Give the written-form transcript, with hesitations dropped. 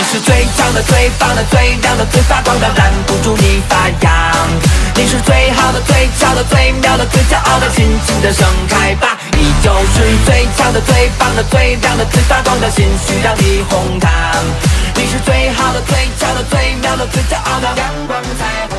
是最强的、最棒的、最亮的、最发光的，拦不住你发芽。你是最好的、最俏的、最妙的、最骄傲的，尽情的盛开吧！你就是最强的、最棒的、最亮的、最发光的，心需让你红它。你是最好的、最俏的、最妙的、最骄傲的，阳光彩虹。